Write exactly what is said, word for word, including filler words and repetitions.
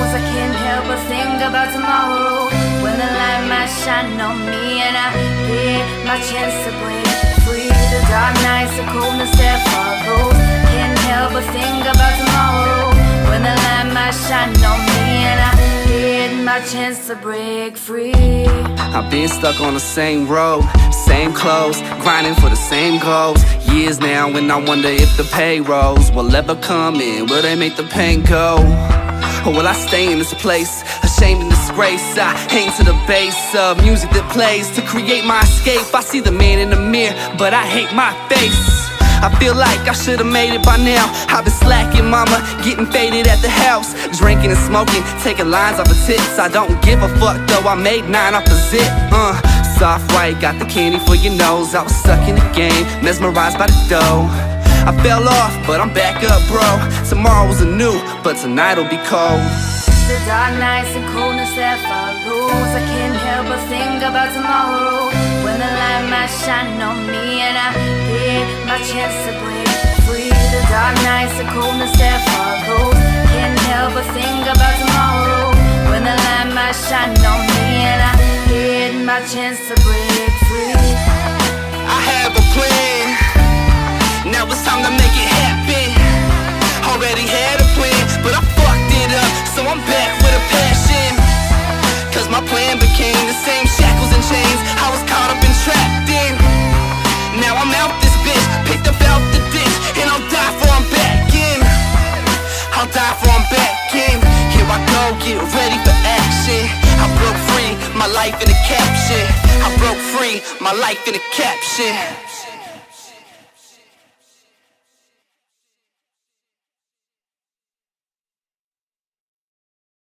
rules. I can't help but think about tomorrow, when the light might shine on me and I get my chance to break free. The dark nights, the coldness that follows. Can't help but think about tomorrow, when the light might shine on me and I get my chance to break free. I've been stuck on the same road, same clothes, grinding for the same goals. Years now and I wonder if the payrolls will ever come in. Will they make the pain go? Or will I stay in this place, ashamed and disgraced? I hang to the bass of music that plays to create my escape. I see the man in the mirror, but I hate my face. I feel like I should've made it by now. I've been slacking, mama, getting faded at the house, drinking and smoking, taking lines off of tits. I don't give a fuck though, I made nine off a zip. Uh, soft white, got the candy for your nose. I was stuck in the game, mesmerized by the dough. I fell off, but I'm back up, bro. Tomorrow was a new, but tonight'll be cold. The dark nights and coldness that follows. I can't help but think about tomorrow, when the light might shine on me and I get my chance to break free. The dark nights and coldness that follows. Can't help but think about tomorrow, when the light might shine on me and I get my chance to break free. I have a plan, now it's time to make it happen. Already had a plan, but I fucked it up, so I'm back with a passion. Cause my plan became the same shackles and chains I was caught up and trapped in. Now I'm out this bitch, picked up out the ditch, and I'll die for I'm back in. I'll die for I'm back in. Here I go, get ready for action. I broke free, my life in a caption. I broke free, my life in a caption.